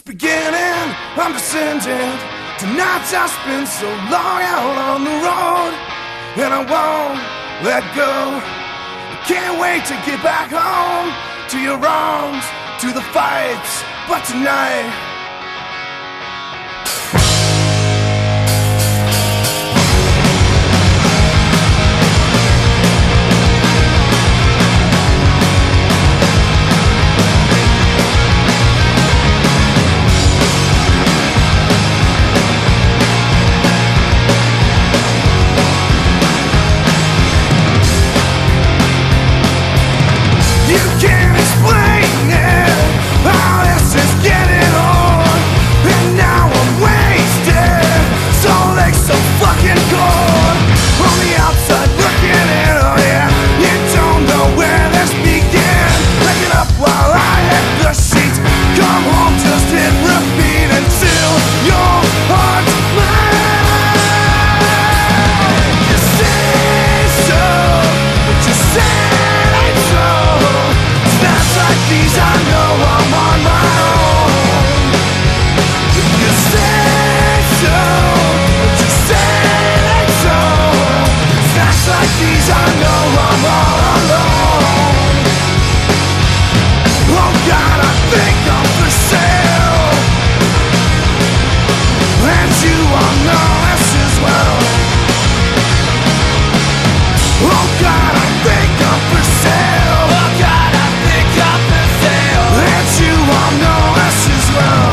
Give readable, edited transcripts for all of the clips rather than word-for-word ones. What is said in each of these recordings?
Beginning, I'm descending. Tonight I spent so long out on the road, and I won't let go. I can't wait to get back home to your arms, to the fights, but tonight you can't explain it, how this is getting on, and now I'm wasted, so legs so fucking cold. On the outside looking in, oh yeah, you don't know where this began. Pick it up while I hit the sheets, come home, just hit repeat until your heart's mine. You say so, but you say ain't so. Snaps like these, I know I'm on my own. You say so, but you say ain't so. Snaps like these, I know I'm all alone. Oh God, I think I'm for sale, and you all know this as well. Oh God, I think I'm for sale. Oh God, I think I'm for sale, and you all know this as well.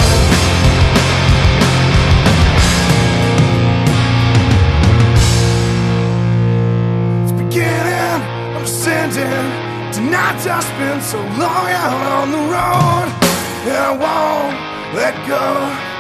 It's beginning, I'm ascending. Tonight I spent so long out on the road, and I won't let go.